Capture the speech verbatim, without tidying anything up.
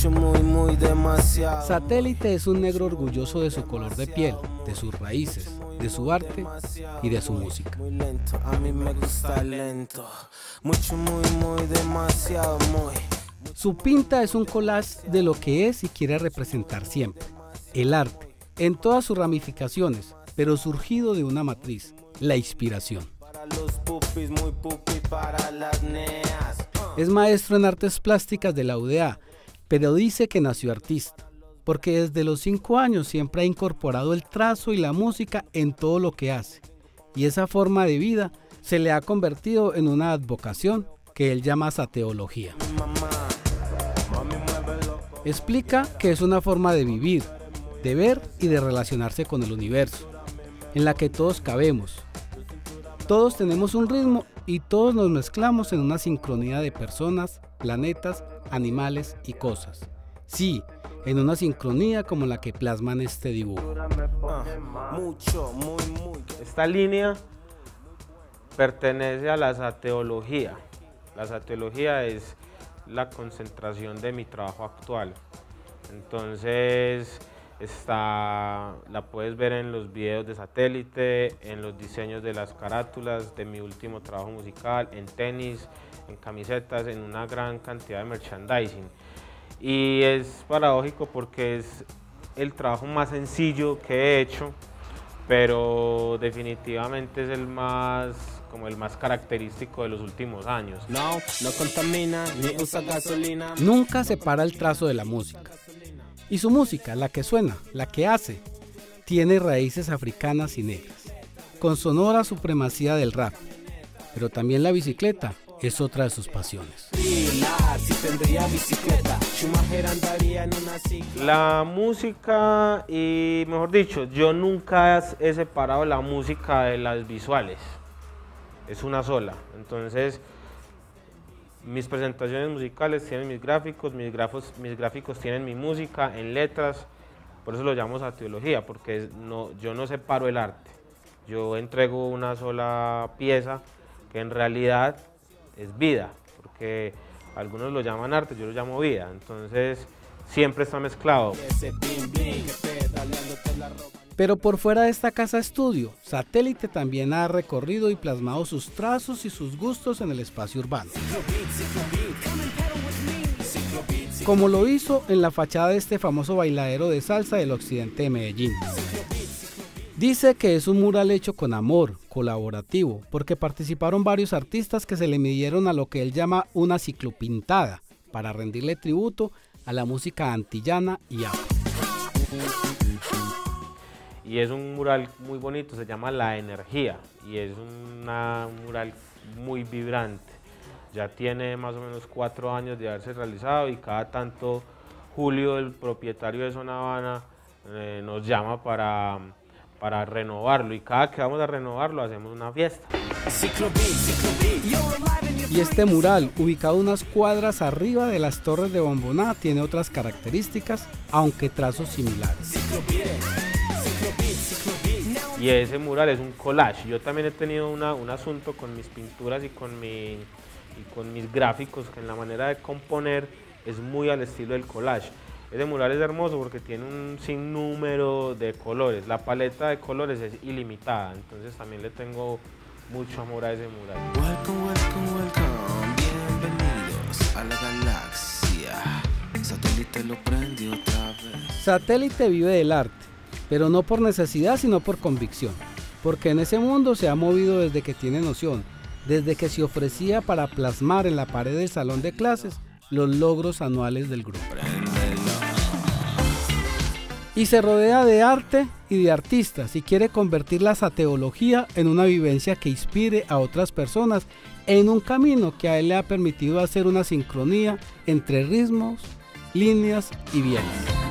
mucho, muy, muy demasiado. Satélite es un negro orgulloso de su color de piel, de sus raíces, de su arte y de su música. Muy lento, a mí me gusta lento. Mucho, muy, muy demasiado, muy. Su pinta es un collage de lo que es y quiere representar siempre, el arte, en todas sus ramificaciones, pero surgido de una matriz, la inspiración. Para los pupis, muy pupi para las neas. Es maestro en artes plásticas de la U D A, pero dice que nació artista, porque desde los cinco años siempre ha incorporado el trazo y la música en todo lo que hace, y esa forma de vida se le ha convertido en una advocación que él llama sateología. Explica que es una forma de vivir, de ver y de relacionarse con el universo, en la que todos cabemos. Todos tenemos un ritmo y todos nos mezclamos en una sincronía de personas, planetas, animales y cosas. Sí, en una sincronía como la que plasman este dibujo. Mucho, muy, muy. Esta línea pertenece a la sateología. La sateología es la concentración de mi trabajo actual. Entonces, está, la puedes ver en los videos de Satélite, en los diseños de las carátulas de mi último trabajo musical, en tenis, en camisetas, en una gran cantidad de merchandising. Y es paradójico porque es el trabajo más sencillo que he hecho, pero definitivamente es el más, como el más característico de los últimos años. No, no contamina ni usa gasolina. Nunca separa el trazo de la música. Y su música, la que suena, la que hace, tiene raíces africanas y negras, con sonora supremacía del rap, pero también la bicicleta es otra de sus pasiones. La música, y mejor dicho, yo nunca he separado la música de las visuales, es una sola. Entonces, mis presentaciones musicales tienen mis gráficos, mis, grafos, mis gráficos tienen mi música en letras, por eso lo llamo sateología, porque no, yo no separo el arte, yo entrego una sola pieza que en realidad es vida, porque algunos lo llaman arte, yo lo llamo vida, entonces siempre está mezclado. Pero por fuera de esta casa estudio, Satélite también ha recorrido y plasmado sus trazos y sus gustos en el espacio urbano. Como lo hizo en la fachada de este famoso bailadero de salsa del occidente de Medellín. Dice que es un mural hecho con amor, colaborativo, porque participaron varios artistas que se le midieron a lo que él llama una ciclopintada, para rendirle tributo a la música antillana y afro. Y es un mural muy bonito, se llama La Energía, y es una, un mural muy vibrante. Ya tiene más o menos cuatro años de haberse realizado y cada tanto Julio, el propietario de Zona Habana, eh, nos llama para, para renovarlo, y cada que vamos a renovarlo hacemos una fiesta. Y este mural, ubicado unas cuadras arriba de las torres de Bomboná, tiene otras características, aunque trazos similares. Y ese mural es un collage. Yo también he tenido una, un asunto con mis pinturas y con, mi, y con mis gráficos, que en la manera de componer es muy al estilo del collage. Ese mural es hermoso porque tiene un sinnúmero de colores. La paleta de colores es ilimitada, entonces también le tengo mucho amor a ese mural. Welcome, welcome, welcome. Bienvenidos a la galaxia. Satélite lo prendió otra vez. Satélite vive del arte, pero no por necesidad sino por convicción, porque en ese mundo se ha movido desde que tiene noción, desde que se ofrecía para plasmar en la pared del salón de clases los logros anuales del grupo. Y se rodea de arte y de artistas y quiere convertir la sateología en una vivencia que inspire a otras personas en un camino que a él le ha permitido hacer una sincronía entre ritmos, líneas y bienes.